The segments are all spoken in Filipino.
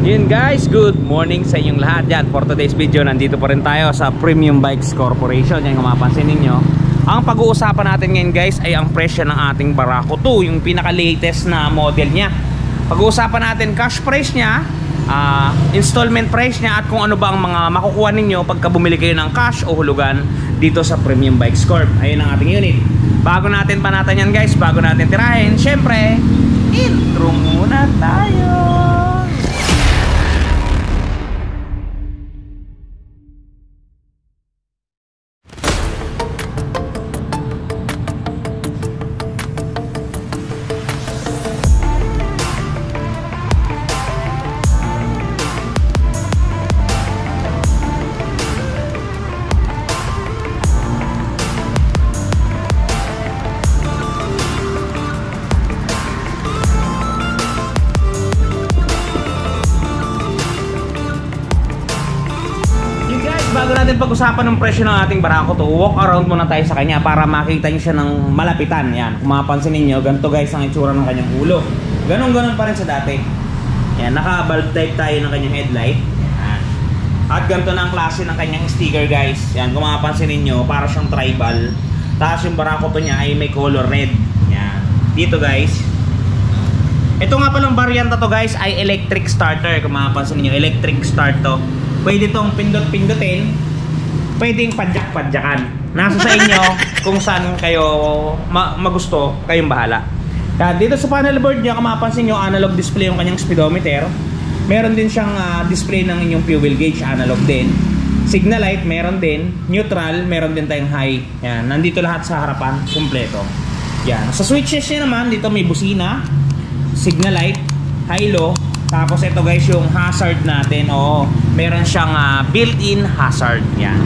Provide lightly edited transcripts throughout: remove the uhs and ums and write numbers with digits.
Yun guys, good morning sa inyong lahat yan. For today's video, nandito pa rin tayo sa Premium Bikes Corporation. Yan kung mapansin ninyo. Ang pag-uusapan natin ngayon guys ay ang presyo ng ating Barako 2, yung pinaka-latest na model niya. Pag-uusapan natin cash price niya, installment price niya, at kung ano ba ang mga makukuha ninyo pagka bumili kayo ng cash o hulugan dito sa Premium Bikes Corp. Ayun ang ating unit. Bago natin panatan yan guys, bago natin tirahin, syempre intro muna tayo. Bago natin pag-usapan ng presyo ng ating Barako 2, walk around muna tayo sa kanya para makita nyo siya ng malapitan. Yan, kung mapapansin ninyo, ganito guys ang itsura ng kanyang ulo. Ganon pa rin sa dati. Yan, naka-bulb type tayo ng kanyang headlight. Yan. At ganito na ang klase ng kanyang sticker guys. Yan, kung mapapansin ninyo, para siyang tribal. Tapos yung Barako 2 niya ay may color red. Yan, dito guys. Ito nga palang varianta to guys ay electric starter. Kung mapapansin ninyo, electric start to. Pwede itong pindot-pindutin, pwedeng padyak-padyakan. Nasa sa inyo kung saan kayo magusto, kayong bahala. Dito sa panel board niya, kung mapapansin nyo, analog display yung kanyang speedometer. Meron din siyang display ng inyong fuel gauge, analog din. Signal light, meron din. Neutral, meron din tayong high. Yan, nandito lahat sa harapan, kumpleto. Yan. Sa switches niya naman, dito may busina, signal light, high-low. Tapos ito guys yung hazard natin. Oo, meron siyang built-in hazard. Yan.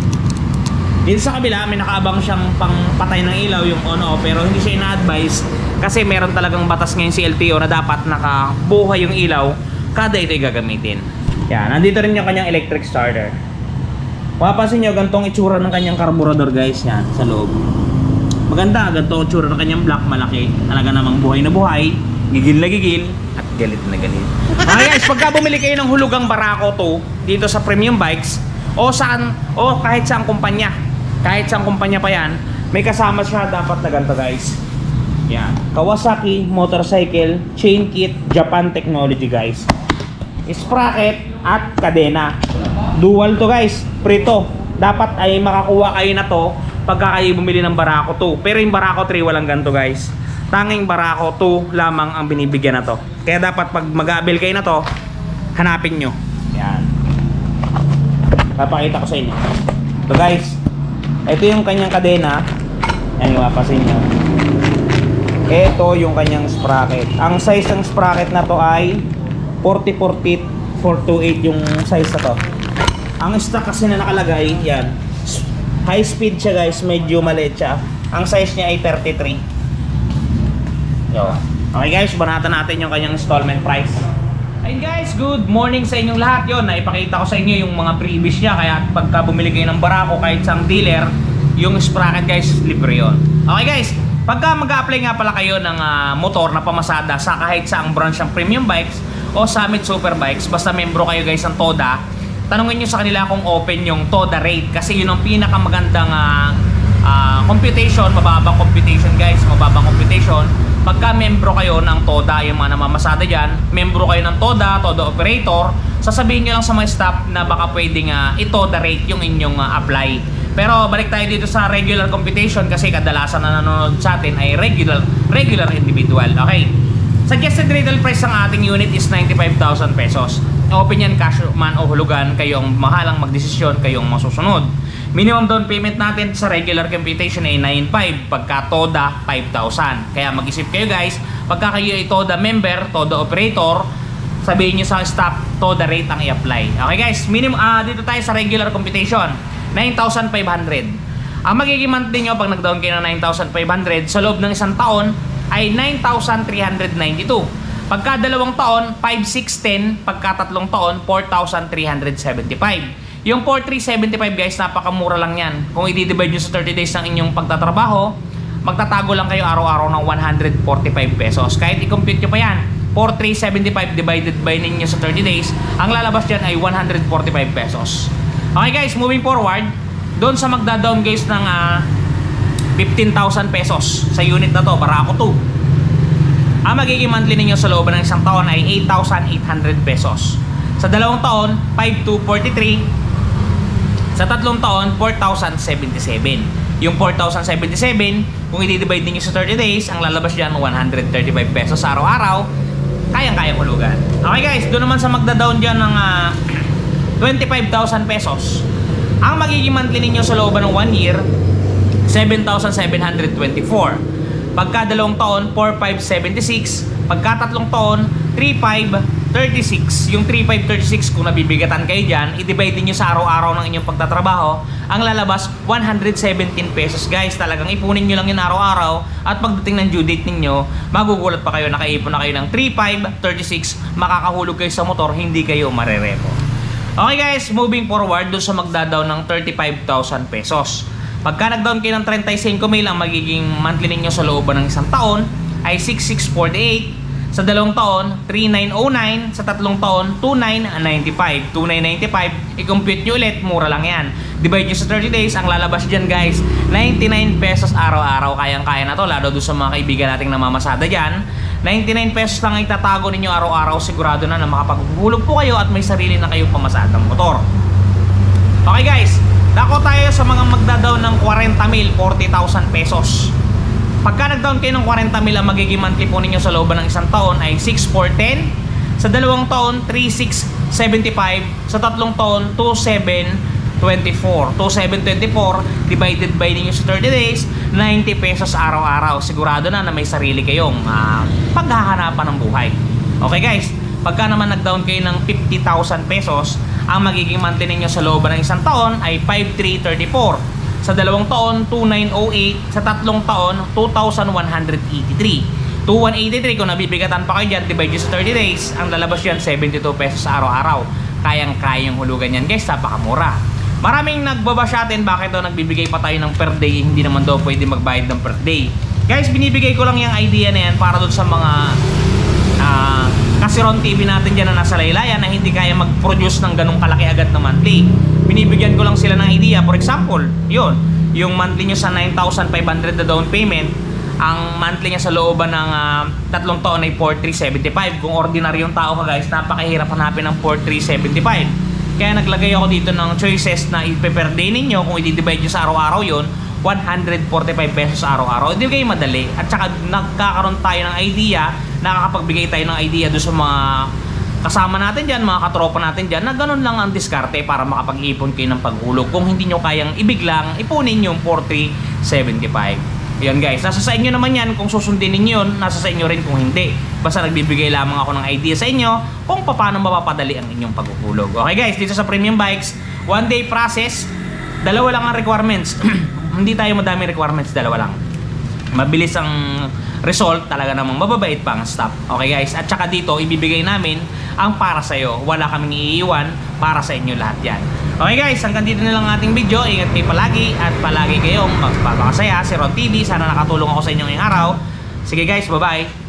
Dito sa kabila may nakaabang siyang pangpatay ng ilaw, yung on-off, pero hindi siya ina-advise kasi meron talagang batas ngayon si LTO na dapat nakabuhay yung ilaw kada ito'y gagamitin. Yan, nandito rin yung kanyang electric starter. Mapapansin nyo, gantong itsura ng kanyang karburador guys. Yan, sa loob. Maganda, gantong itsura ng kanyang block, malaki. Talaga namang buhay na buhay, gigil na gigil, at galit na galit. Okay guys, pagka bumili kayo ng hulugang Barako 2 dito sa Premium Bikes o saan, o kahit saang kumpanya, kahit saang kumpanya pa yan, may kasama siya dapat na ganito guys. Yan, Kawasaki motorcycle chain kit, Japan technology guys. Sprocket at kadena. Dual to guys, prito. Dapat ay makakuha kayo na to pagka kayo bumili ng Barako 2. Pero yung Barako 3 walang ganito guys. Tanging Barako 2 lamang ang binibigyan na to. Kaya dapat pag mag-aabil kayo na to, hanapin nyo. Yan. Papakita ko sa inyo. Ito guys, ito yung kanyang kadena. Yan yung mapasin nyo. Ito yung kanyang sprocket. Ang size ng sprocket na to ay 40-40-428 yung size na to. Ang stock kasi na nakalagay, yan, high speed siya guys, medyo maliit siya. Ang size niya ay 33. Okay guys, banatan natin yung kanyang installment price. Ayun guys, good morning sa inyong lahat. Yun, naipakita ko sa inyo yung mga previous niya. Kaya pagka bumili kayo ng Barako kahit sa dealer, yung sprocket guys, libre yun. Okay guys, pagka mag-a-apply nga pala kayo ng motor na pamasada sa kahit saang branch ng Premium Bikes o Summit Super Bikes, basta membro kayo guys ng TODA, tanungin nyo sa kanila kung open yung TODA rate. Kasi yun ang pinakamagandang computation, mababang computation guys, mababang computation. Pagka membro kayo ng TODA, yung mga namamasada dyan, membro kayo ng TODA, TODA operator, sasabihin nyo lang sa mga staff na baka pwedeng i-TODA rate yung inyong apply. Pero balik tayo dito sa regular computation kasi kadalasan na nanonood sa atin ay regular individual. Okay, suggested retail price ng ating unit is 95,000 pesos. Open yan, cash man o hulugan, kayong mahalang magdesisyon, kayong masusunod. Minimum down payment natin sa regular computation ay 9,500, pagka TODA 5,000. Kaya mag-isip kayo guys, pagka kayo ay TODA member, TODA operator, sabihin nyo sa staff, TODA rate ang i-apply. Okay guys, minimum, dito tayo sa regular computation, 9,500. Ang magiging monthly nyo pag nag-down kayo ng 9,500 sa loob ng isang taon ay 9,392. Pagka 2 taon, 5,610. Pagka 3 taon, 4,375. Yung 4,375 guys, napakamura lang yan. Kung i-divide nyo sa 30 days ng inyong pagtatrabaho, magtatago lang kayo araw-araw ng 145 pesos. Kahit i-compute nyo pa yan, 4,375 divided by ninyo sa 30 days, ang lalabas dyan ay 145 pesos. Okay guys, moving forward, doon sa magda-down guys ng 15,000 pesos sa unit na to, Barako 2, ang magiging monthly ninyo sa loob ng isang taon ay 8,800 pesos. Sa 2 taon, 5,243. Sa 3 taon, 4,077. Yung 4,077, kung i-divide niyo sa 30 days, ang lalabas dyan 135 pesos sa araw-araw. Kayang-kaya hulugan. Okay guys, doon naman sa magda-down dyan ng 25,000 pesos, ang magiging monthly ninyo sa loob ng 1 year, 7,724. Pagka 2 taon, 4,576. Pagka 3 taon, 3,536. Yung 3,536, kung nabibigatan kayo dyan, i-divide nyo sa araw-araw ng inyong pagtatrabaho, ang lalabas 117 pesos guys. Talagang ipunin nyo lang yun araw-araw, at pagdating ng due date ninyo, magugulat pa kayo, nakaipon na kayo ng 3,536, makakahulog kayo sa motor, hindi kayo marerepo. Okay guys, moving forward doon sa magda-down ng 35,000 pesos. Pagka nag-down kayo ng 35,000, ang magiging monthly ninyo sa loob ng isang taon ay 6,648. Sa 2 taon, 3,909. Sa 3 taon, 2,995. 2,995, i-compute nyo ulit, mura lang yan. Divide nyo sa 30 days, ang lalabas dyan guys, 99 pesos araw-araw. Kayang-kaya na to, lalo doon sa mga kaibigan nating namamasada dyan. 99 pesos lang itatago ninyo araw-araw, sigurado na makapaghulog po kayo at may sarili na kayong pamasadang motor. Okay guys, dako tayo sa mga magda-down ng 40,000, 40,000 pesos. Pagka nag-down kayo ng 40,000, ang magiging monthly po ninyo sa loob ng isang taon ay 6,410. Sa 2 taon, 3,675. Sa 3 taon, 2,724. 2,724 divided by ninyo sa 30 days, 90 pesos araw-araw. Sigurado na may sarili kayong paghahanapan ng buhay. Okay guys, pagka naman nag-down kayo ng 50,000 pesos, ang magiging monthly ninyo sa loob ng isang taon ay 5,334. Sa 2 taon, 2,908. Sa 3 taon, 2,183. 2,183, kung nabibigatan pa kayo dyan, divide nyo sa 30 days, ang lalabas yan 72 pesos araw-araw. Kayang-kayang hulugan yan guys, napakamura. Maraming nagbabash atin, bakit daw nagbibigay pa tayo ng per day, hindi naman daw pwede magbayad ng per day. Guys, binibigay ko lang yung idea na yan para doon sa mga Kasiron TV natin dyan na nasa laylayan na hindi kaya mag-produce ng ganong kalaki agad na monthly. Binibigyan ko lang sila ng idea. For example, yun, yung monthly nyo sa 9,500 na down payment, ang monthly niya sa looban ng 3 taon ay 4,375. Kung ordinaryong tao ka guys, napakahirap hanapin ng 4,375. Kaya naglagay ako dito ng choices na i-per day ninyo. Kung i-divide nyo sa araw-araw yun, 145 pesos araw-araw. Hindi kayo madali. At saka nagkakaroon tayo ng idea, nakakapagbigay tayo ng idea doon sa mga kasama natin dyan, mga katropa natin dyan, na ganun lang ang diskarte para makapag-ipon kayo ng paghulog. Kung hindi nyo kayang ibiglang, ipunin yung 4,375. Yan guys, nasa sa inyo naman yan. Kung susundin ninyo yun, nasa sa inyo rin kung hindi. Basta nagbibigay lamang ako ng idea sa inyo kung paano mapapadali ang inyong paghuhulog. Okay guys, dito sa Premium Bikes, 1 day process, 2 lang ang requirements. Hindi tayo madaming requirements, 2 lang. Mabilis ang result, talaga namang mababait pa ang stop. Okay guys, at saka dito ibibigay namin ang para sa'yo. Wala kaming iiwan, para sa inyo lahat yan. Okay guys, hanggang dito na lang ating video. Ingat kayo palagi at palagi kayong magpapakasaya. Si Ron TV, sana nakatulong ako sa inyo ngayong araw. Sige guys, bye bye.